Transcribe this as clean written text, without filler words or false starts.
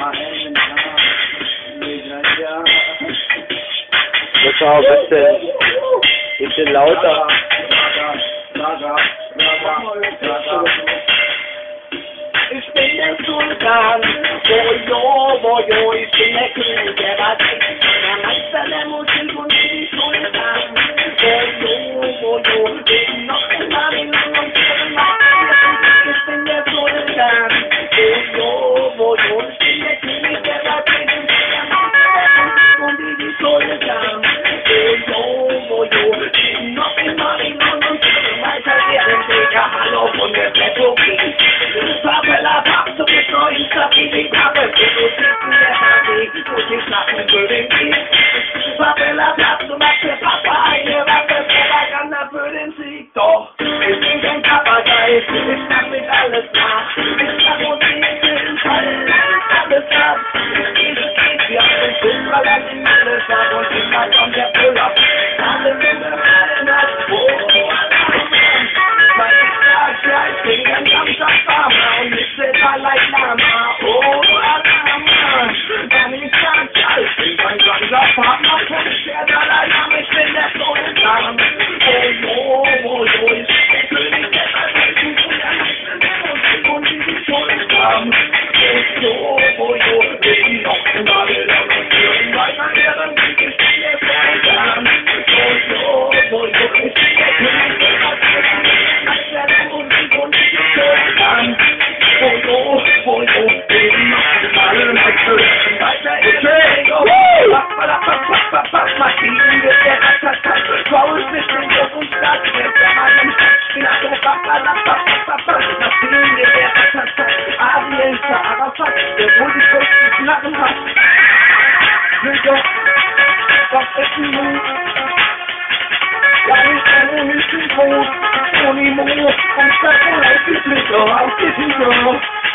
Das war ein bisschen lauter. Ich bin der Sultan, Bojo, ich bin der König der Radix, der Meister der Musik und die Sultan. Bojo, ich bin noch in Babylon und ich bin der Sultan. Bojo, ich bin der König der Radix, der Meister der Musik und die Sultan. Bojo, ich bin noch in Babylon und ich weiter deren Digga, hallo von der Metropole. Papela, Papp, du bist neu, ich sag wie die Pappe, du sitzen der Party, du siehst nach dem Böden Sieg. Papela, Papp, du machst für Papa eine Waffe, Propaganda für den Sieg. Doch, ich bin kein Papagei, ich mach mit alles nach. Ich mach Musik, Film, Fallen, alles ab. Wir haben den Fußballer in meine Stadt und immer kommt der Pull-Up. Alle sind der Fallen, ich bin ein Samstagfarmer und ich seh Dalai Lama. Oh, Lama, dann ich sag, ich bin ein Samstagfarmer und der Dalai Lama, ich bin der Sultan. Oh, ich bin der König der Verwaltung und die Sultan. Oh, ich bin noch in Babylon und ich weiter deren Weg, ich bin der Sultan. Oh, ich bin der König der Verwaltung. Only more, I'm stuck on life, it's me, so I'll get you, girl.